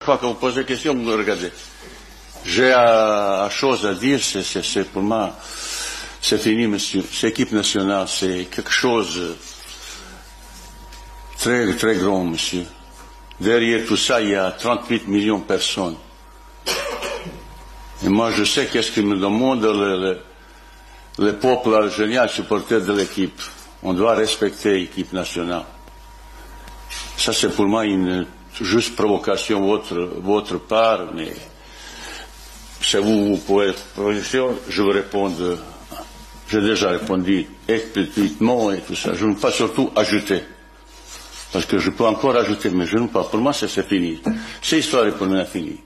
fois que vous posez la question, vous me regardez. J'ai une chose à dire, c'est pour moi, c'est fini, monsieur. Cette équipe nationale, c'est quelque chose de très, très grand, monsieur. Derrière tout ça, il y a 38 millions de personnes. Et moi, je sais qu'est-ce que me demande le peuple algérien, supporter de l'équipe. On doit respecter l'équipe nationale. Ça, c'est pour moi une juste provocation votre part, mais si vous pouvez je vous réponds. J'ai déjà répondu explicitement et tout ça. Je ne peux pas surtout ajouter. Parce que je peux encore ajouter, mais je ne peux pas. Pour moi, c'est fini. Cette histoire est pour moi finie.